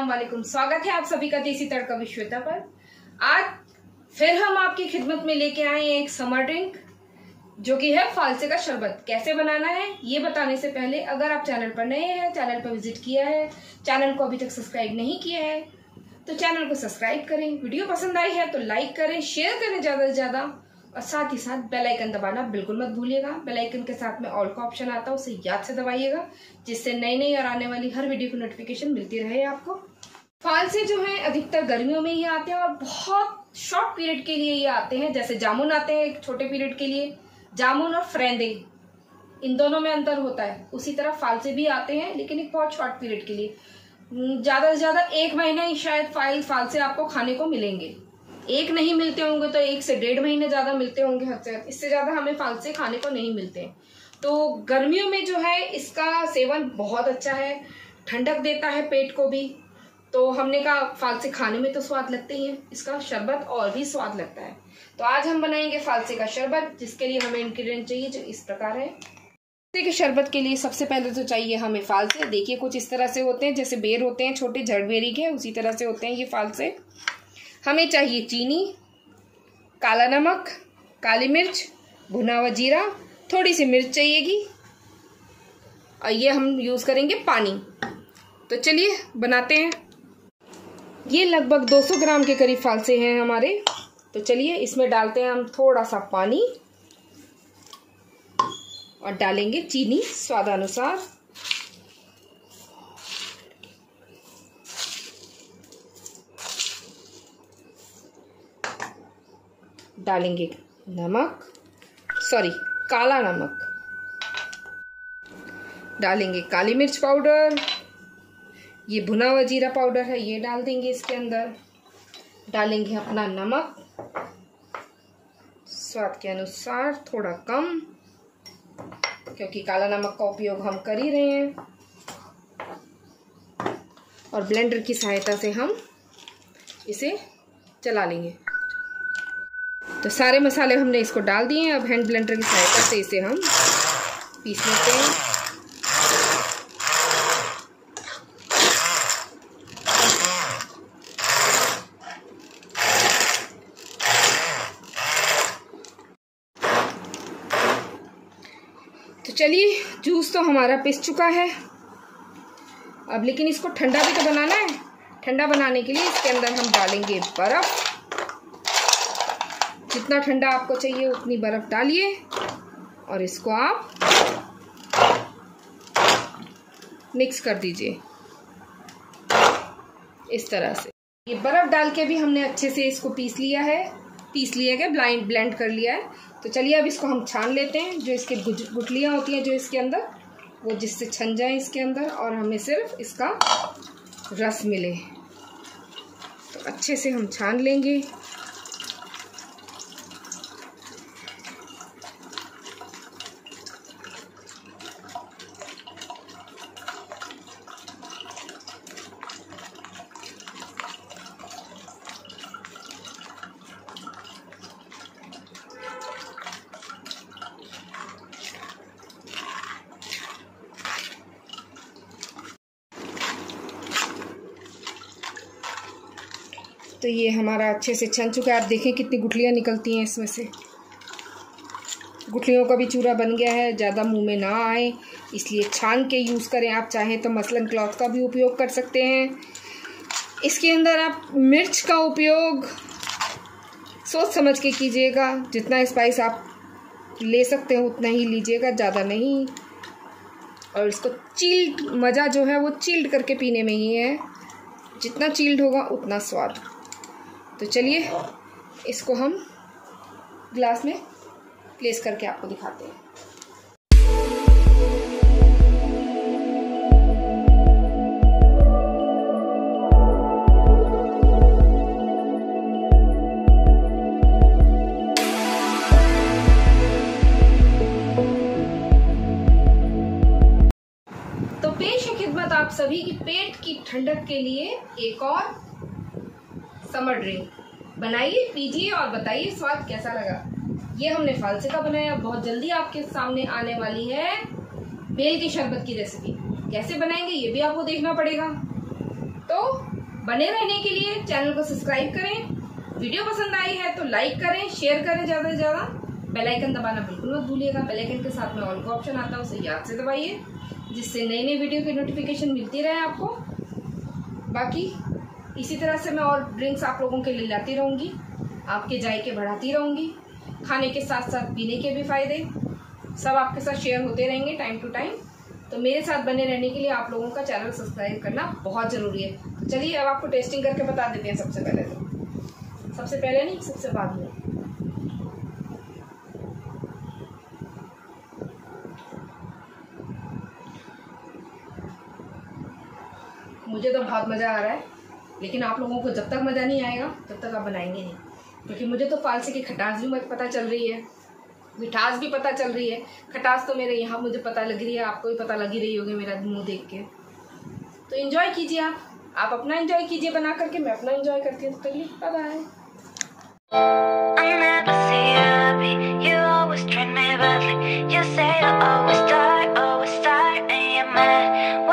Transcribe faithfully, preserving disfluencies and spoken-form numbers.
वालेकुम। स्वागत है आप सभी का देसी तड़का विद श्वेता पर। आज फिर हम आपकी खिदमत में लेके आए हैं एक समर ड्रिंक जो कि है फालसे का शरबत। कैसे बनाना है ये बताने से पहले अगर आप चैनल पर नए हैं, चैनल पर विजिट किया है, चैनल को अभी तक सब्सक्राइब नहीं किया है तो चैनल को सब्सक्राइब करें। वीडियो पसंद आई है तो लाइक करें, शेयर करें ज्यादा से ज्यादा और साथ ही साथ बेल आइकन दबाना बिल्कुल मत भूलिएगा। बेल आइकन के साथ में ऑल का ऑप्शन आता है, उसे याद से दबाइएगा जिससे नई नई और आने वाली हर वीडियो की नोटिफिकेशन मिलती रहे आपको। फालसे जो है अधिकतर गर्मियों में ही आते हैं और बहुत शॉर्ट पीरियड के लिए ये आते हैं। जैसे जामुन आते हैं एक छोटे पीरियड के लिए, जामुन और फ्रेंदे इन दोनों में अंतर होता है। उसी तरह फालसे भी आते हैं लेकिन एक बहुत शॉर्ट पीरियड के लिए, ज्यादा से ज्यादा एक महीना ही शायद फाइल फालसे आपको खाने को मिलेंगे। एक नहीं मिलते होंगे तो एक से डेढ़ महीने ज्यादा मिलते होंगे हद से, इससे ज्यादा हमें फालसे खाने को नहीं मिलते हैं। तो गर्मियों में जो है इसका सेवन बहुत अच्छा है, ठंडक देता है पेट को भी। तो हमने कहा फालसे खाने में तो स्वाद लगते ही है, इसका शरबत और भी स्वाद लगता है। तो आज हम बनाएंगे फालसे का शरबत, जिसके लिए हमें इंग्रेडिएंट चाहिए जो इस प्रकार है। फालसे के शरबत के लिए सबसे पहले तो चाहिए हमें फालसे। देखिए कुछ इस तरह से होते हैं, जैसे बेर होते हैं छोटे झड़बेरी के, उसी तरह से होते हैं ये फालसे। हमें चाहिए चीनी, काला नमक, काली मिर्च, भुना हुआ जीरा, थोड़ी सी मिर्च चाहिएगी और ये हम यूज करेंगे पानी। तो चलिए बनाते हैं। ये लगभग दो सौ ग्राम के करीब फालसे हैं हमारे। तो चलिए इसमें डालते हैं हम थोड़ा सा पानी और डालेंगे चीनी स्वादानुसार। डालेंगे नमक, सॉरी काला नमक, डालेंगे काली मिर्च पाउडर, ये भुना हुआ जीरा पाउडर है ये डाल देंगे इसके अंदर। डालेंगे अपना नमक स्वाद के अनुसार, थोड़ा कम क्योंकि काला नमक का उपयोग हम कर ही रहे हैं। और ब्लेंडर की सहायता से हम इसे चला लेंगे। तो सारे मसाले हमने इसको डाल दिए हैं। अब हैंड ब्लेंडर की सहायता से इसे हम पीस लेते हैं। तो चलिए जूस तो हमारा पिस चुका है अब, लेकिन इसको ठंडा भी तो बनाना है। ठंडा बनाने के लिए इसके अंदर हम डालेंगे बर्फ। जितना ठंडा आपको चाहिए उतनी बर्फ डालिए और इसको आप मिक्स कर दीजिए इस तरह से। ये बर्फ डाल के भी हमने अच्छे से इसको पीस लिया है, पीस लिया है ब्लाइंड ब्लेंड कर लिया है। तो चलिए अब इसको हम छान लेते हैं। जो इसके गुठलियां होती हैं जो इसके अंदर, वो जिससे छन जाए इसके अंदर और हमें सिर्फ इसका रस मिले। तो अच्छे से हम छान लेंगे। तो ये हमारा अच्छे से छन चुका है। आप देखें कितनी गुठलियाँ निकलती हैं इसमें से। गुठलियों का भी चूरा बन गया है, ज़्यादा मुंह में ना आए इसलिए छान के यूज़ करें। आप चाहें तो मसलन क्लॉथ का भी उपयोग कर सकते हैं। इसके अंदर आप मिर्च का उपयोग सोच समझ के कीजिएगा। जितना स्पाइस आप ले सकते हो उतना ही लीजिएगा, ज़्यादा नहीं। और इसको चिल्ड मज़ा जो है वो चिल्ड करके पीने में ही है। जितना चिल्ड होगा उतना स्वाद। तो चलिए इसको हम ग्लास में प्लेस करके आपको दिखाते हैं। तो पेश है खिदमत आप सभी की पेट की ठंडक के लिए एक और समर ड्रिंक। बनाइए, पीजिए और बताइए स्वाद कैसा लगा। ये हमने फालसे का बनाया। बहुत जल्दी आपके सामने आने वाली है बेल के शरबत की रेसिपी। कैसे बनाएंगे ये भी आपको देखना पड़ेगा। तो बने रहने के लिए चैनल को सब्सक्राइब करें। वीडियो पसंद आई है तो लाइक करें, शेयर करें ज़्यादा से ज़्यादा। बेल आइकन दबाना बिल्कुल मत भूलिएगा। बेल आइकन के साथ में ऑल का ऑप्शन आता है, उसे याद से दबाइए, जिससे नई नई वीडियो की नोटिफिकेशन मिलती रहे आपको। बाकी इसी तरह से मैं और ड्रिंक्स आप लोगों के लिए लाती रहूँगी, आपके जायके बढ़ाती रहूँगी। खाने के साथ साथ पीने के भी फ़ायदे सब आपके साथ शेयर होते रहेंगे टाइम टू टाइम। तो मेरे साथ बने रहने के लिए आप लोगों का चैनल सब्सक्राइब करना बहुत ज़रूरी है। तो चलिए अब आपको टेस्टिंग करके बता देते हैं। सबसे पहले तो सबसे पहले नहीं सबसे बाद में मुझे तो बहुत मज़ा आ रहा है, लेकिन आप लोगों को जब तक मज़ा नहीं आएगा तब तक आप बनाएंगे नहीं, क्योंकि मुझे तो फालसे की खटास भी पता चल रही है, मिठास भी पता चल रही है। खटास तो मेरे यहाँ मुझे पता लग रही है, आपको भी पता लगी रही होगी मेरा मुंह देख के। तो एंजॉय कीजिए, आप आप अपना एंजॉय कीजिए बना करके, मैं अपना एंजॉय करती हूँ। तो चलिए bye bye. I never see you happy. You always treat me badly. You say you always die, always die, and you're mad.